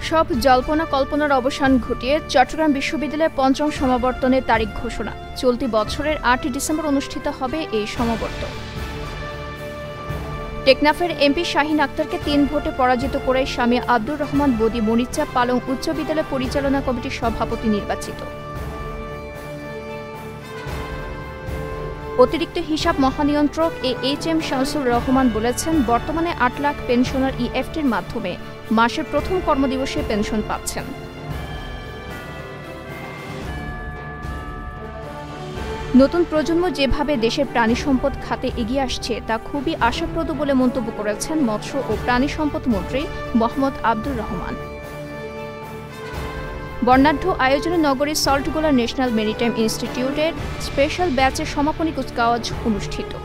সব জল্পনা কল্পনার অবসান ঘটিয়ে চট্টগ্রাম বিশ্ববিদ্যালয়ের পঞ্চম সমাবর্তনের তারিখ ঘোষণা। চলতি বছরের ৮ ডিসেম্বর অনুষ্ঠিত হবে এই সমাবর্তন। টেকনাফের এমপি শাহিন আক্তারকে ৩ ভোটে পরাজিত করে স্বামী আব্দুর রহমান বদি মনিচ্চা পালং উচ্চ বিদ্যালয় পরিচালনা কমিটির সভাপতি নির্বাচিত। অতিরিক্ত হিসাব মহানিয়ন্ত্রক এইচ.এম. শামসুর রহমান বলেছেন, বর্তমানে ৮ লাখ পেনশনার ইএফটির মাধ্যমে মাসের প্রথম কর্মদিবসে পেনশন পাচ্ছেন। নতুন প্রজন্ম যেভাবে দেশের প্রাণী সম্পদ খাতে এগিয়ে আসছে তা খুবই আশাপ্রদ বলে মন্তব্য করেছেন মৎস্য ও প্রাণী সম্পদ মন্ত্রী মোহাম্মদ আব্দুর রহমান। বর্ণাঢ্য আয়োজনে নগরীর সল্টগোলা ন্যাশনাল মেরিটাইম ইনস্টিটিউটের স্পেশাল ব্যাচের সমাপনী কুচকাওয়াজ অনুষ্ঠিত।